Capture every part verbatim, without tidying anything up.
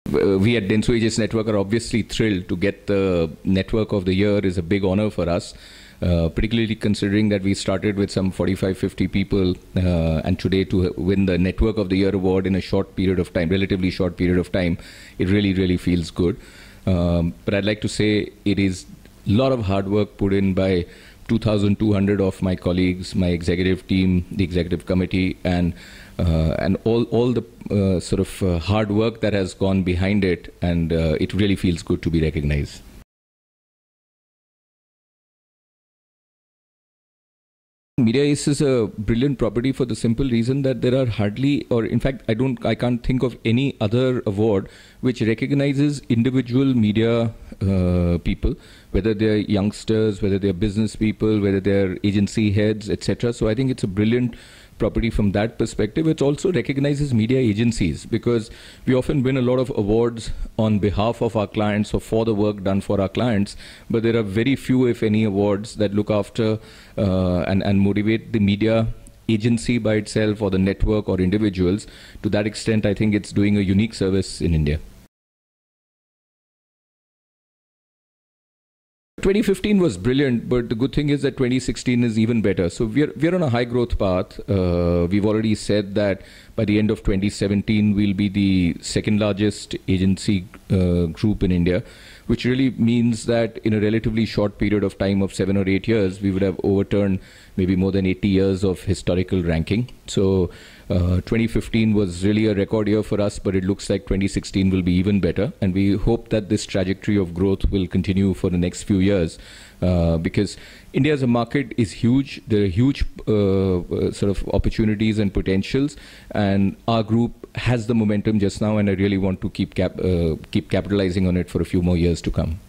Uh, we at Denso Aegis Network are obviously thrilled to get the Network of the Year. Is a big honor for us, uh, particularly considering that we started with some forty-five, fifty people, uh, and today to win the Network of the Year award in a short period of time, relatively short period of time, it really, really feels good. Um, but I'd like to say it is a lot of hard work put in by two thousand two hundred of my colleagues, my executive team, the executive committee, and uh, and all all the uh, sort of uh, hard work that has gone behind it, and uh, it really feels good to be recognized. Mediaace is a brilliant property for the simple reason that there are hardly, or in fact, I don't, I can't think of any other award which recognizes individual media uh, people, whether they're youngsters, whether they're business people, whether they're agency heads, et cetera. So I think it's a brilliant property from that perspective. It also recognizes media agencies, because we often win a lot of awards on behalf of our clients or for the work done for our clients, but there are very few, if any, awards that look after uh, and, and motivate the media agency by itself or the network or individuals. To that extent, I think it's doing a unique service in India. twenty fifteen was brilliant, but the good thing is that twenty sixteen is even better. So we're, we're on a high growth path. Uh, we've already said that by the end of twenty seventeen, we'll be the second largest agency uh, group in India, which really means that in a relatively short period of time of seven or eight years, we would have overturned maybe more than eighty years of historical ranking. So uh, twenty fifteen was really a record year for us, but it looks like twenty sixteen will be even better. And we hope that this trajectory of growth will continue for the next few years, uh, because India as a market is huge. There are huge uh, uh, sort of opportunities and potentials, and our group has the momentum just now, and I really want to keep cap uh, keep capitalizing on it for a few more years to come.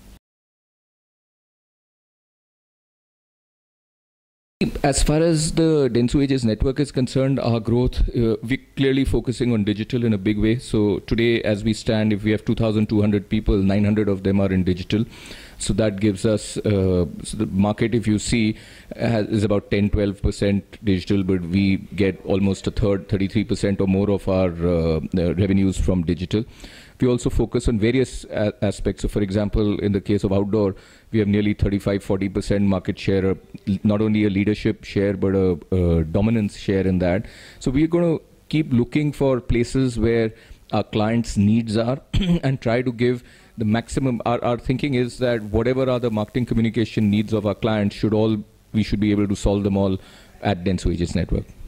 As far as the Denso Aegis network is concerned, our growth, uh, we're clearly focusing on digital in a big way. So today, as we stand, if we have two thousand two hundred people, nine hundred of them are in digital. So that gives us, uh, so the market, if you see, has, is about ten, twelve percent digital, but we get almost a third, thirty-three percent or more of our uh, revenues from digital. We also focus on various a aspects. So for example, in the case of outdoor, we have nearly thirty-five, forty percent market share, not only a leadership share, but a, a dominance share in that. So we're going to keep looking for places where our clients' needs are and try to give the maximum. Our, our thinking is that whatever are the marketing communication needs of our clients, should all, we should be able to solve them all at Denso Aegis Network.